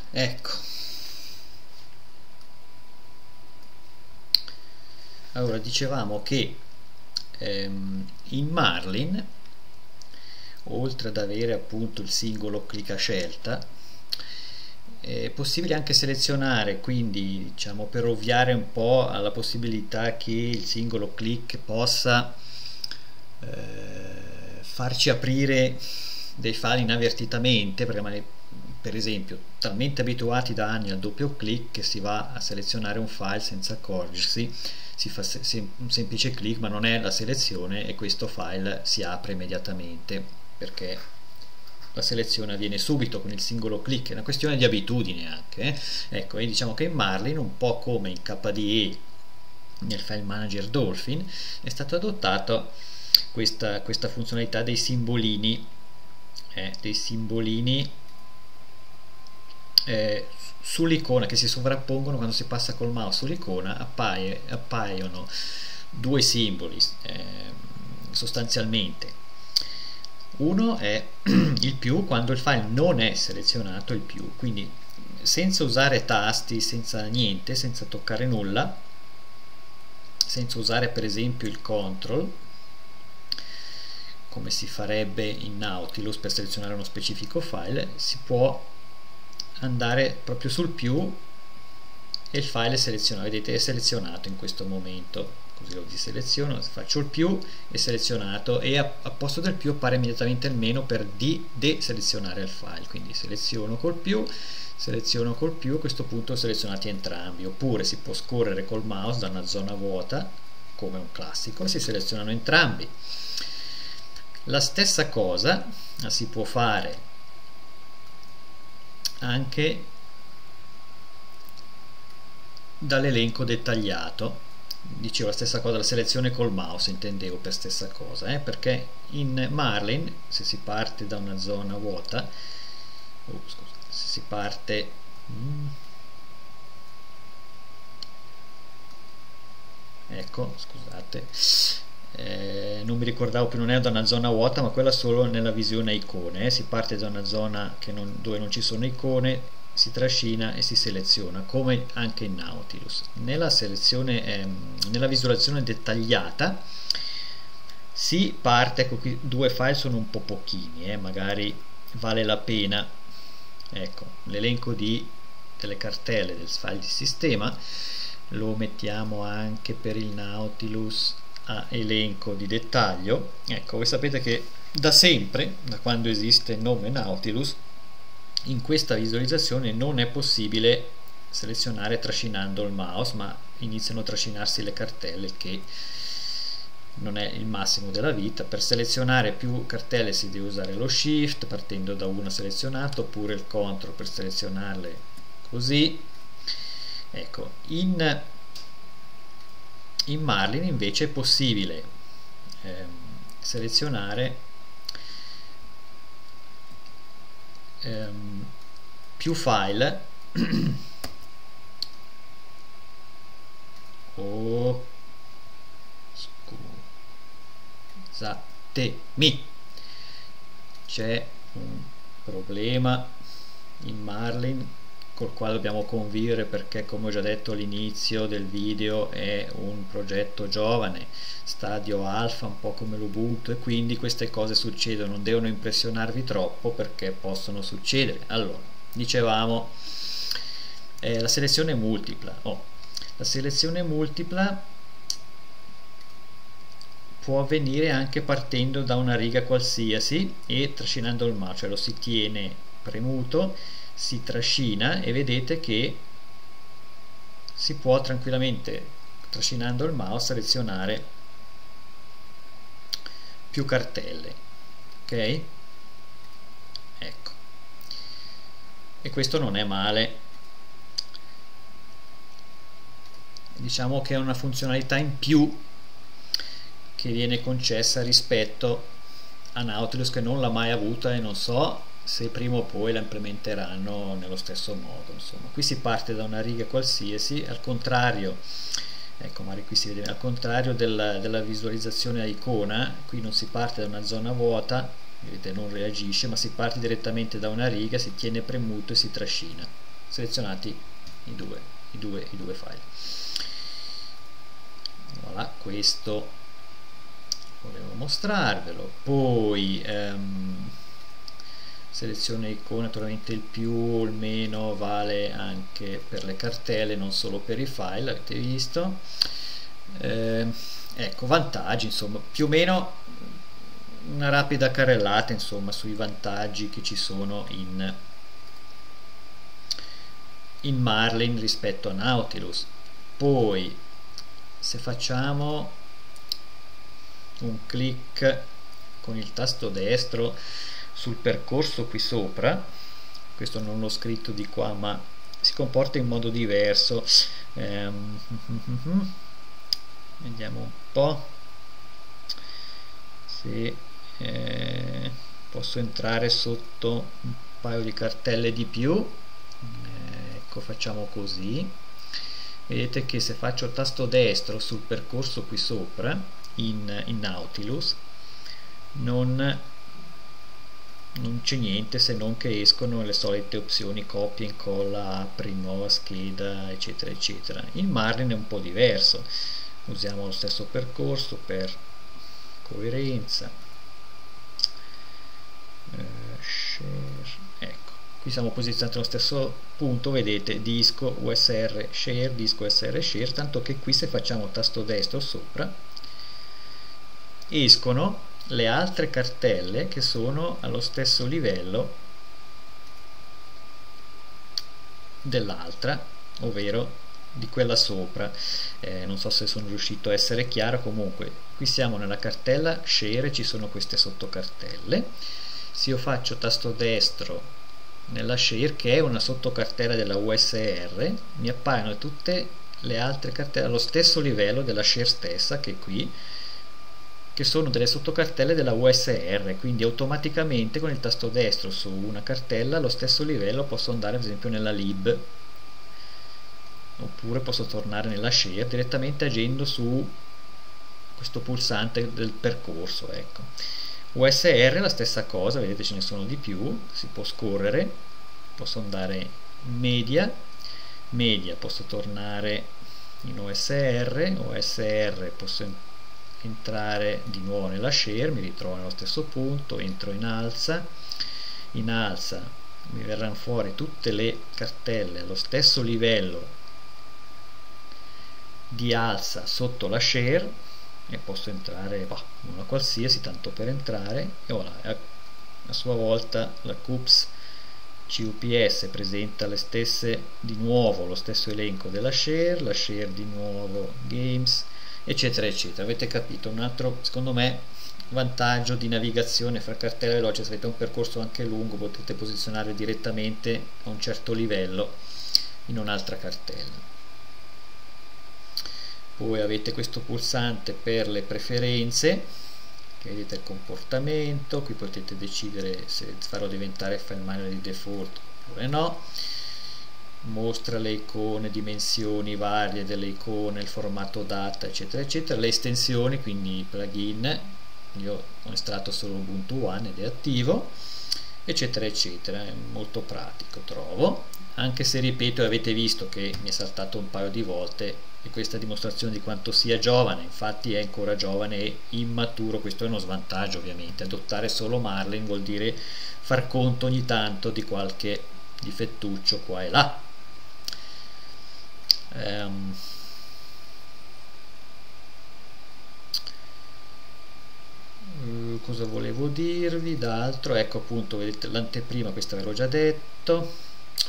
Ecco, allora dicevamo che in Marlin, oltre ad avere appunto il singolo clic a scelta, è possibile anche selezionare, quindi diciamo per ovviare un po' alla possibilità che il singolo clic possa farci aprire dei file inavvertitamente, perché magari, per esempio, talmente abituati da anni al doppio clic che si va a selezionare un file senza accorgersi, si fa un semplice clic ma non è la selezione e questo file si apre immediatamente perché la selezione avviene subito con il singolo clic, è una questione di abitudine anche. Ecco, e diciamo che in Marlin, un po' come in KDE nel file manager Dolphin, è stato adottato questa funzionalità dei simbolini sull'icona che si sovrappongono quando si passa col mouse sull'icona. Appaiono due simboli sostanzialmente. Uno è il più quando il file non è selezionato, il più, quindi senza usare tasti, senza niente, senza toccare nulla, senza usare per esempio il control come si farebbe in Nautilus per selezionare uno specifico file, si può andare proprio sul più e il file è selezionato. Vedete, è selezionato in questo momento, così lo diseleziono, faccio il più, è selezionato, e a posto del più appare immediatamente il meno per deselezionare il file, quindi seleziono col più, a questo punto selezionati entrambi. Oppure si può scorrere col mouse da una zona vuota come un classico e si selezionano entrambi. La stessa cosa la si può fare anche dall'elenco dettagliato. Dicevo la stessa cosa, la selezione col mouse intendevo per stessa cosa, perché in Marlin, se si parte da una zona vuota, scusate, se si parte ecco, scusate, non mi ricordavo più, non è da una zona vuota ma quella solo nella visione icone, si parte da una zona dove non ci sono icone, si trascina e si seleziona, come anche in Nautilus. Nella visualizzazione dettagliata si parte, ecco qui due file sono un po' pochini, magari vale la pena, ecco, l'elenco delle cartelle del file di sistema lo mettiamo anche per il Nautilus a elenco di dettaglio. Ecco, voi sapete che da sempre, da quando esiste il nome Nautilus, in questa visualizzazione non è possibile selezionare trascinando il mouse, ma iniziano a trascinarsi le cartelle, che non è il massimo della vita. Per selezionare più cartelle si deve usare lo shift partendo da una selezionata, oppure il control per selezionarle così. Ecco, in Marlin invece è possibile selezionare più file scusatemi, c'è un problema in Marlin col quale dobbiamo convivere, perché come ho già detto all'inizio del video è un progetto giovane, stadio alfa, un po' come l'Ubuntu, e quindi queste cose succedono, non devono impressionarvi troppo perché possono succedere. Allora, dicevamo la selezione multipla. La selezione multipla può avvenire anche partendo da una riga qualsiasi e trascinando il mouse, cioè lo si tiene premuto, si trascina e vedete che si può tranquillamente, trascinando il mouse, selezionare più cartelle, ok? Ecco, e questo non è male, diciamo che è una funzionalità in più che viene concessa rispetto a Nautilus, che non l'ha mai avuta e non so se prima o poi la implementeranno nello stesso modo. Insomma, qui si parte da una riga qualsiasi, al contrario, ecco, magari qui si vede, al contrario della visualizzazione a icona, qui non si parte da una zona vuota, vedete, non reagisce, ma si parte direttamente da una riga, si tiene premuto e si trascina. selezionati i due file. Voilà, questo volevo mostrarvelo. Poi selezione icone, naturalmente il più o il meno vale anche per le cartelle, non solo per i file, avete visto. Ecco, vantaggi, insomma, più o meno una rapida carrellata, insomma, sui vantaggi che ci sono in Marlin rispetto a Nautilus. Poi se facciamo un clic con il tasto destro sul percorso qui sopra, questo non l'ho scritto di qua ma si comporta in modo diverso. Vediamo un po' se posso entrare sotto un paio di cartelle di più. Ecco, facciamo così. Vedete che se faccio tasto destro sul percorso qui sopra in Nautilus non c'è niente se non che escono le solite opzioni copia, incolla, apri, nuova scheda, eccetera eccetera. In Marlin è un po' diverso, usiamo lo stesso percorso per coerenza. Share. Ecco, qui siamo posizionati allo stesso punto, vedete, disco USR share, disco USR share, tanto che qui se facciamo tasto destro sopra escono le altre cartelle che sono allo stesso livello dell'altra, ovvero di quella sopra. Non so se sono riuscito a essere chiaro. Comunque qui siamo nella cartella share e ci sono queste sottocartelle. Se io faccio tasto destro nella share, che è una sottocartella della USR, mi appaiono tutte le altre cartelle allo stesso livello della share stessa, che è qui, che sono delle sottocartelle della USR, quindi automaticamente con il tasto destro su una cartella allo stesso livello posso andare ad esempio nella lib, oppure posso tornare nella share direttamente agendo su questo pulsante del percorso. Ecco, USR è la stessa cosa, vedete ce ne sono di più, si può scorrere, posso andare in media, posso tornare in OSR, posso entrare di nuovo nella share, mi ritrovo nello stesso punto, entro in alza mi verranno fuori tutte le cartelle allo stesso livello di alza sotto la share e posso entrare una qualsiasi, tanto per entrare, e voilà, a sua volta la CUPS CUPS presenta le stesse, di nuovo lo stesso elenco della share, la share di nuovo games, eccetera eccetera. Avete capito? Un altro, secondo me, vantaggio di navigazione fra cartelle veloci: se avete un percorso anche lungo potete posizionare direttamente a un certo livello in un'altra cartella. Poi avete questo pulsante per le preferenze, che vedete il comportamento, qui potete decidere se farlo diventare file manager di default oppure no. Mostra le icone, dimensioni varie delle icone, il formato data, eccetera eccetera, le estensioni, quindi i plugin, io ho estratto solo Ubuntu One ed è attivo, eccetera eccetera. È molto pratico, trovo, anche se, ripeto, avete visto che mi è saltato un paio di volte, e questa è dimostrazione di quanto sia giovane. Infatti è ancora giovane e immaturo. Questo è uno svantaggio, ovviamente. Adottare solo Marlin vuol dire far conto ogni tanto di qualche difettuccio qua e là. Cosa volevo dirvi d'altro? Ecco, appunto, vedete l'anteprima, questa ve l'ho già detto.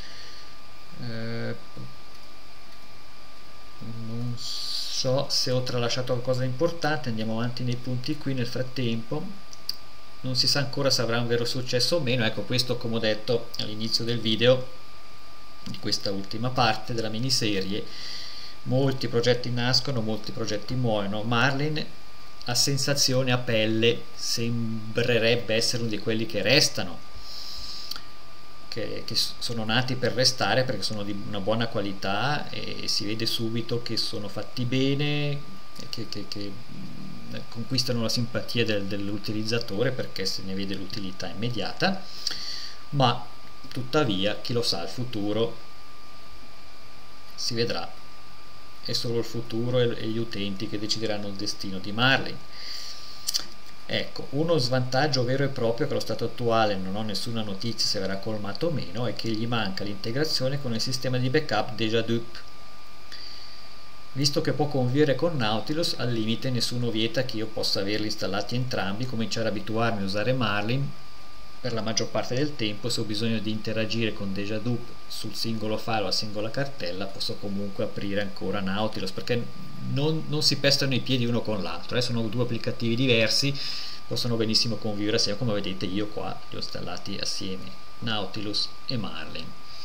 Non so se ho tralasciato qualcosa di importante. Andiamo avanti nei punti qui. Nel frattempo non si sa ancora se avrà un vero successo o meno. Ecco, questo, come ho detto all'inizio del video di questa ultima parte della miniserie, molti progetti nascono, molti progetti muoiono. Marlin, a sensazione, a pelle, sembrerebbe essere uno di quelli che restano, che sono nati per restare, perché sono di una buona qualità e si vede subito che sono fatti bene, che conquistano la simpatia dell'utilizzatore, perché se ne vede l'utilità immediata. Ma tuttavia, chi lo sa, il futuro si vedrà, è solo il futuro e gli utenti che decideranno il destino di Marlin. Ecco, uno svantaggio vero e proprio che allo stato attuale non ho nessuna notizia se verrà colmato o meno è che gli manca l'integrazione con il sistema di backup DejaDup. Visto che può convivere con Nautilus, al limite nessuno vieta che io possa averli installati entrambi, cominciare a abituarmi a usare Marlin per la maggior parte del tempo. Se ho bisogno di interagire con DejaDup sul singolo file o la singola cartella, posso comunque aprire ancora Nautilus, perché non si pestano i piedi uno con l'altro, sono due applicativi diversi, possono benissimo convivere assieme, come vedete io qua li ho installati assieme, Nautilus e Marlin.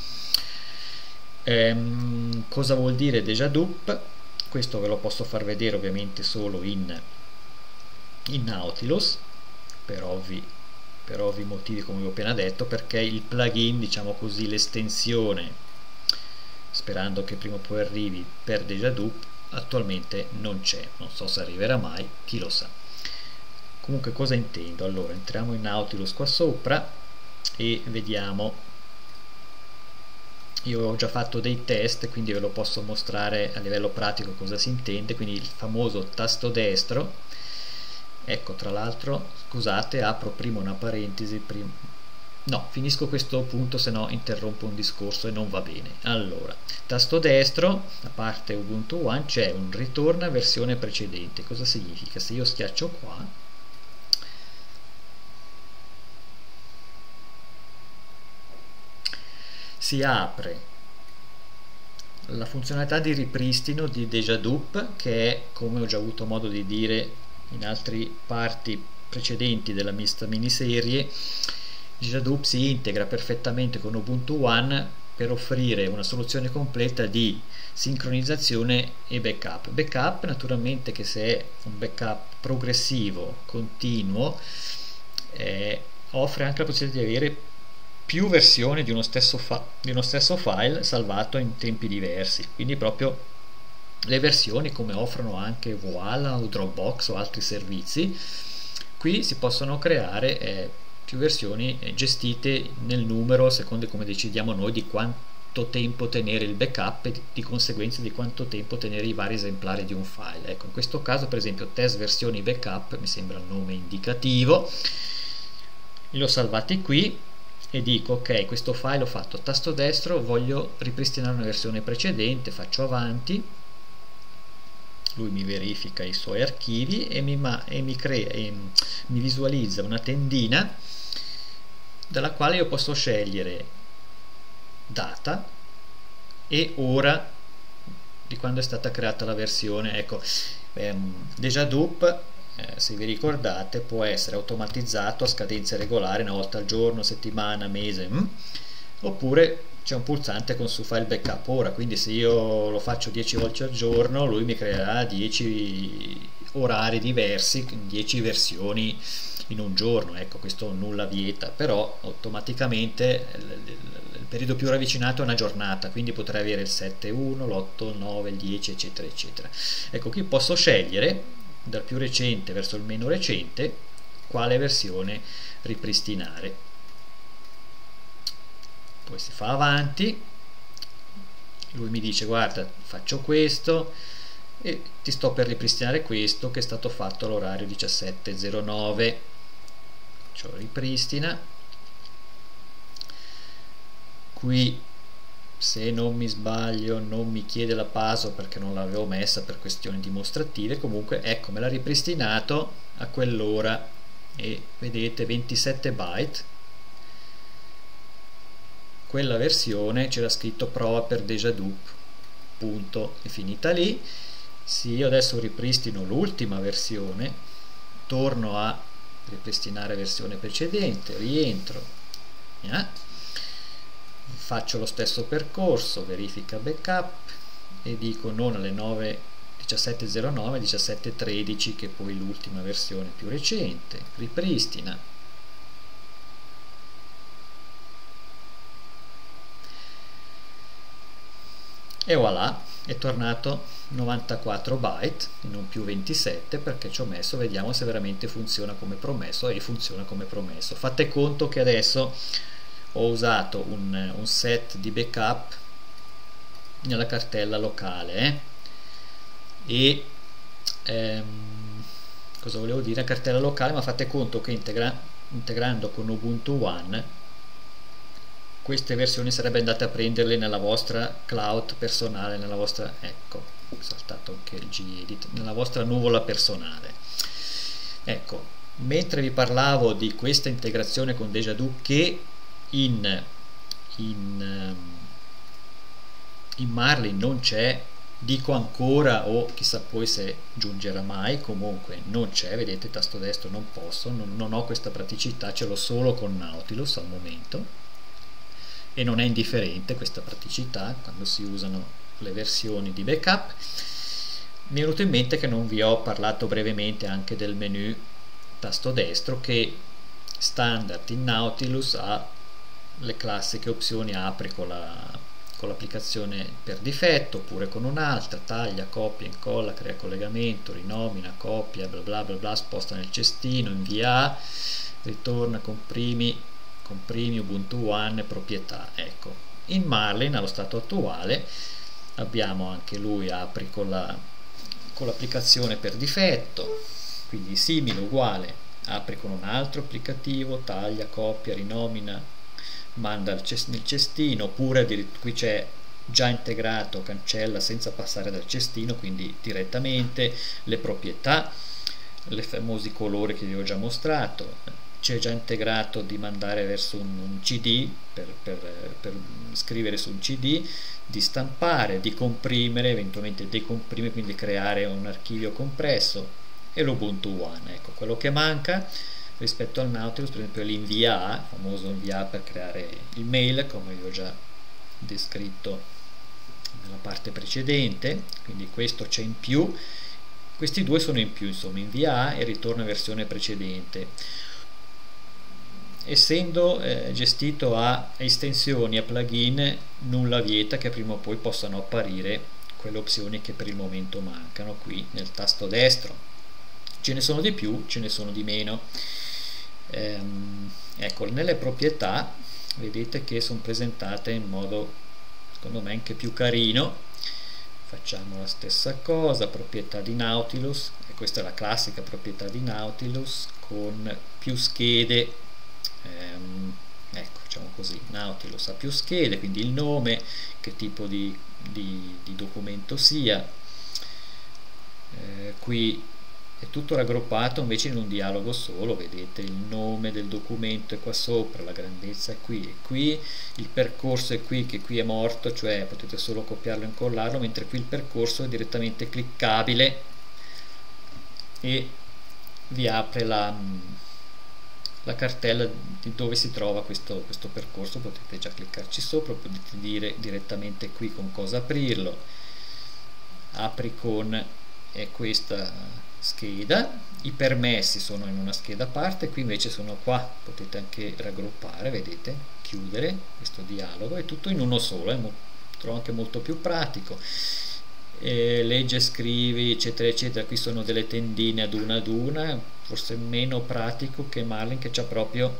Cosa vuol dire DejaDup? Questo ve lo posso far vedere ovviamente solo in Nautilus, per ovvi motivi come vi ho appena detto, perché il plugin, diciamo così, l'estensione, sperando che prima o poi arrivi, per DejaDup attualmente non c'è, non so se arriverà mai, chi lo sa. Comunque cosa intendo? Allora entriamo in Nautilus qua sopra e vediamo. Io ho già fatto dei test, quindi ve lo posso mostrare a livello pratico cosa si intende. Quindi il famoso tasto destro, ecco, tra l'altro, scusate, apro prima una parentesi, no, finisco questo punto, se no interrompo un discorso e non va bene. Allora, tasto destro, a parte Ubuntu One, c'è un ritorna versione precedente. Cosa significa? Se io schiaccio qua, si apre la funzionalità di ripristino di DejaDup, che è, come ho già avuto modo di dire in altre parti precedenti della miniserie, DejaDup si integra perfettamente con Ubuntu One per offrire una soluzione completa di sincronizzazione e backup. Backup naturalmente, che se è un backup progressivo, continuo, offre anche la possibilità di avere più versioni di uno stesso file salvato in tempi diversi, quindi proprio le versioni come offrono anche Voila o Dropbox o altri servizi. Qui si possono creare più versioni gestite nel numero, secondo come decidiamo noi, di quanto tempo tenere il backup e di conseguenza di quanto tempo tenere i vari esemplari di un file. Ecco, in questo caso per esempio test versioni backup mi sembra il nome indicativo, li ho salvati qui e dico ok, questo file ho fatto tasto destro, voglio ripristinare una versione precedente, faccio avanti, lui mi verifica i suoi archivi e mi visualizza una tendina dalla quale io posso scegliere data e ora di quando è stata creata la versione. Ecco, DejaDup, se vi ricordate, può essere automatizzato a scadenze regolari, una volta al giorno, settimana, mese, oppure c'è un pulsante con su file backup ora, quindi se io lo faccio 10 volte al giorno lui mi creerà 10 orari diversi, 10 versioni in un giorno. Ecco, questo nulla vieta, però automaticamente il periodo più ravvicinato è una giornata, quindi potrei avere il 7.1, l'8, il 9, il 10 eccetera eccetera. Ecco, qui posso scegliere dal più recente verso il meno recente quale versione ripristinare. Poi si fa avanti, lui mi dice guarda, faccio questo e ti sto per ripristinare questo che è stato fatto all'orario 17.09, ce lo ripristina. Qui, se non mi sbaglio, non mi chiede la password perché non l'avevo messa per questioni dimostrative. Comunque ecco, me l'ha ripristinato a quell'ora e vedete 27 byte, quella versione c'era scritto prova per DejaDup, punto, è finita lì. Se io adesso ripristino l'ultima versione, torno a ripristinare versione precedente, rientro, faccio lo stesso percorso, verifica backup e dico non alle 17.09, 17.13, che è poi l'ultima versione più recente, ripristina, e voilà, è tornato 94 byte e non più 27, perché ci ho messo, vediamo se veramente funziona come promesso, e funziona come promesso. Fate conto che adesso ho usato un set di backup nella cartella locale, e cosa volevo dire? Cartella locale, ma fate conto che integrando con Ubuntu One queste versioni sarebbe andate a prenderle nella vostra cloud personale, nella vostra, ecco, ho saltato anche il gedit, nella vostra nuvola personale. Ecco, mentre vi parlavo di questa integrazione con Dejadu che in Marlin non c'è, dico ancora, o chissà poi se giungerà mai, comunque non c'è, vedete, tasto destro non posso, non ho questa praticità, ce l'ho solo con Nautilus al momento, e non è indifferente questa praticità quando si usano le versioni di backup. Mi è venuto in mente che non vi ho parlato brevemente anche del menu tasto destro, che standard in Nautilus ha le classiche opzioni: apri con l'applicazione per difetto oppure con un'altra, taglia, copia, incolla, crea collegamento, rinomina, copia, bla bla bla bla, sposta nel cestino, invia, ritorna, comprimi Ubuntu One, proprietà. Ecco, in Marlin allo stato attuale abbiamo anche lui apri con l'applicazione per difetto, quindi simile, uguale, apri con un altro applicativo, taglia, copia, rinomina, manda nel cestino, oppure qui c'è già integrato, cancella senza passare dal cestino, quindi direttamente le proprietà, le famosi colori che vi ho già mostrato. C'è già integrato di mandare verso un CD per scrivere su un CD, di stampare, di comprimere, eventualmente decomprimere, quindi creare un archivio compresso, e l'Ubuntu One. Ecco, quello che manca rispetto al Nautilus, per esempio, è l'invia, il famoso invia per creare il mail, come vi ho già descritto nella parte precedente, quindi questo c'è in più, questi due sono in più, insomma, invia e ritorna versione precedente. Essendo gestito a estensioni, a plugin, nulla vieta che prima o poi possano apparire quelle opzioni che per il momento mancano qui nel tasto destro. Ce ne sono di più, ce ne sono di meno. Ecco, nelle proprietà vedete che sono presentate in modo, secondo me, anche più carino. Facciamo la stessa cosa, proprietà di Nautilus, e questa è la classica proprietà di Nautilus con più schede. Ecco, facciamo così: Nautilus ha più schede, quindi il nome, che tipo di documento sia, qui è tutto raggruppato invece in un dialogo solo, vedete il nome del documento è qua sopra, la grandezza è qui, il percorso è qui, che qui è morto, cioè potete solo copiarlo e incollarlo, mentre qui il percorso è direttamente cliccabile e vi apre la cartella di dove si trova questo percorso. Potete già cliccarci sopra, potete dire direttamente qui con cosa aprirlo. Apri con questa scheda, i permessi sono in una scheda a parte, qui invece sono qua, potete anche raggruppare, vedete, chiudere questo dialogo, è tutto in uno solo, trovo anche molto più pratico. Legge, scrivi, eccetera eccetera, qui sono delle tendine ad una, forse meno pratico che Marlin, che c'ha proprio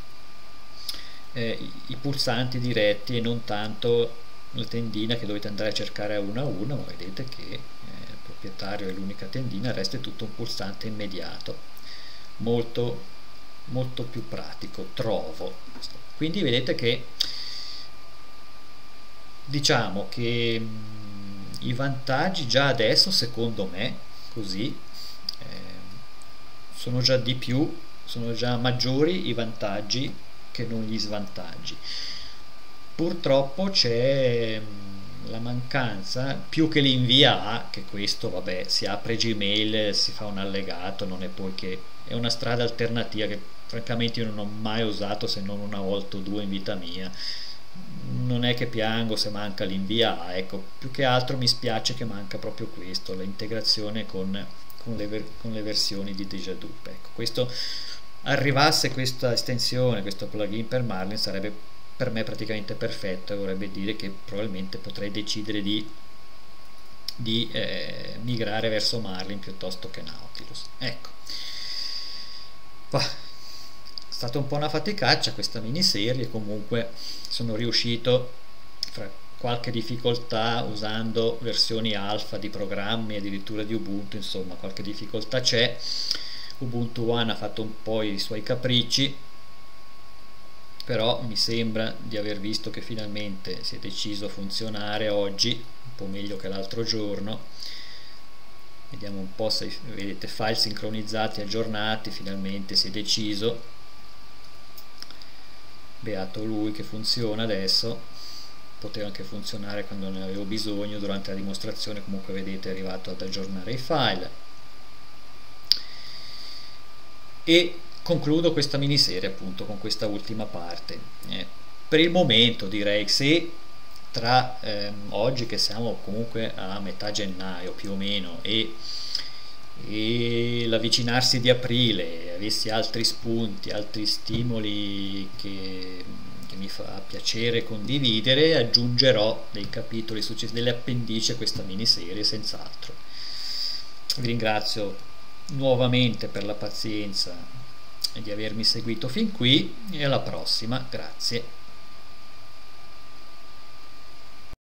i pulsanti diretti e non tanto la tendina che dovete andare a cercare a una, ma vedete che il proprietario è l'unica tendina, il resto è tutto un pulsante immediato, molto molto più pratico, trovo. Quindi vedete che, diciamo che i vantaggi già adesso, secondo me, così sono già di più, sono già maggiori i vantaggi che non gli svantaggi. Purtroppo c'è la mancanza, più che l'invia, che questo vabbè, si apre Gmail, si fa un allegato, non è poi che è una strada alternativa che francamente io non ho mai usato se non una volta o due in vita mia. Non è che piango se manca l'invia, ecco, più che altro mi spiace che manca proprio questo, l'integrazione con le versioni di Dejadu. Ecco, questo, arrivasse questa estensione, questo plugin per Marlin, sarebbe per me praticamente perfetto, e vorrebbe dire che probabilmente potrei decidere di migrare verso Marlin piuttosto che Nautilus. Ecco, è stata un po' una faticaccia questa miniserie, comunque sono riuscito, fra qualche difficoltà usando versioni alfa di programmi, addirittura di Ubuntu, insomma qualche difficoltà c'è. Ubuntu One ha fatto un po' i suoi capricci, però mi sembra di aver visto che finalmente si è deciso a funzionare oggi, un po' meglio che l'altro giorno. Vediamo un po' se vedete file sincronizzati, aggiornati, finalmente si è deciso. Beato lui che funziona adesso, poteva anche funzionare quando ne avevo bisogno durante la dimostrazione, comunque vedete è arrivato ad aggiornare i file. E concludo questa miniserie appunto con questa ultima parte. Per il momento direi, se tra oggi che siamo comunque a metà gennaio più o meno e l'avvicinarsi di aprile avessi altri spunti, altri stimoli che mi fa piacere condividere, aggiungerò dei capitoli successivi, delle appendici a questa miniserie senz'altro. Vi ringrazio nuovamente per la pazienza e di avermi seguito fin qui, e alla prossima, grazie.